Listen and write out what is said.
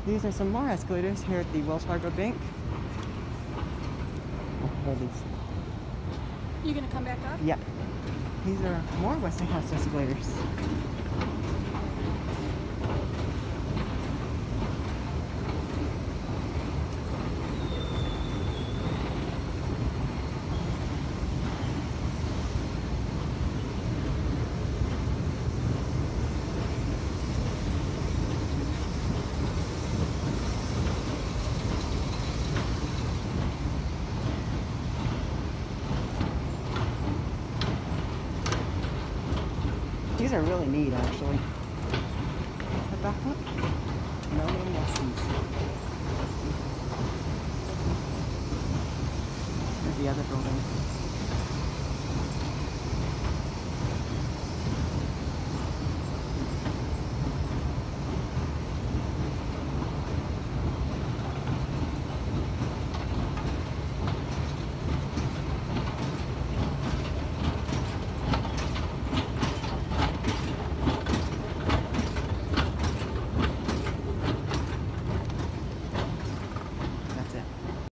These are some more escalators here at the Wells Fargo Bank. Oh, hold these. You gonna come back up? Yep. These are more Westinghouse escalators. These are really neat, actually. Head back up. No name lessons. There's the other building.